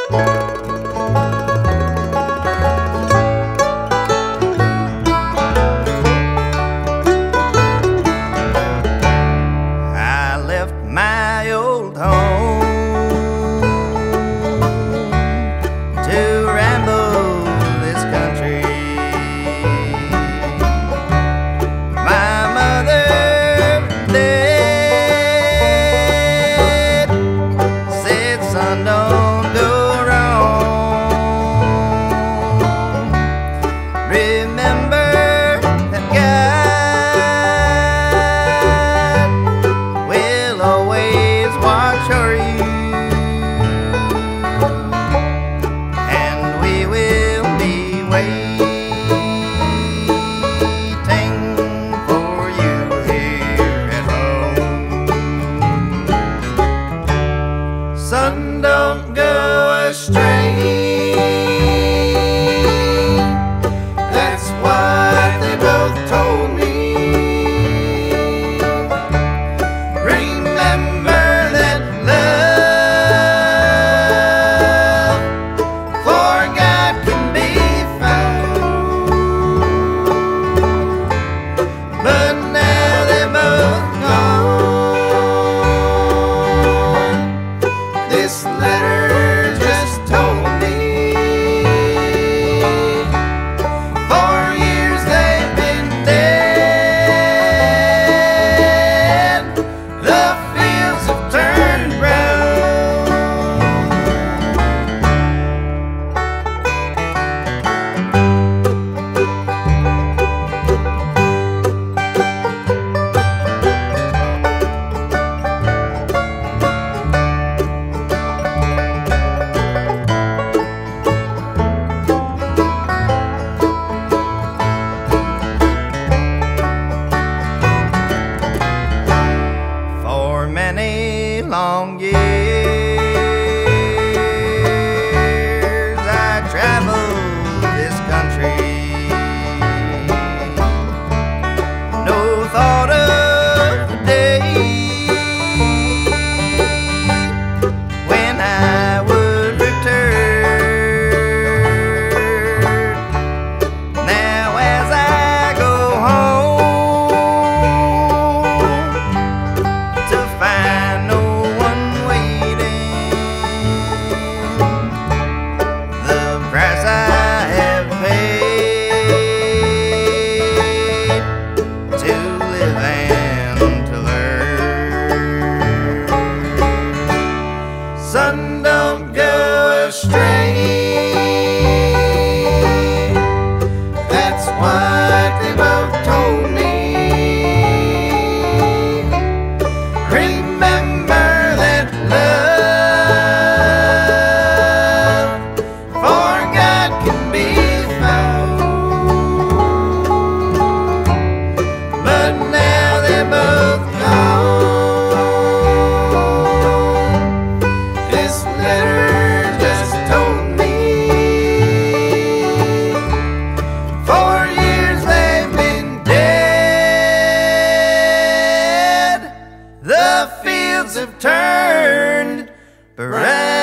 I left my old home to ramble this country. My mother dead said, son, don't go wrong. Remember that God will always watch over you, and we will be waiting for you here at home. Son, don't go astray. That's what they both told me. Remember that love for God can be found, but now they're both gone. This letter just told me 4 years they've been dead. The fields have turned brown. For many long years I traveled this country. No thought of the day when I would return. Now as I go home to find no one waiting, the price I have paid to live and to learn. Son, don't go astray. That's what they both told me. Remember that love for God can be found, but now they're both gone. This letter just told me 4 years they've been dead. The fields have turned brown.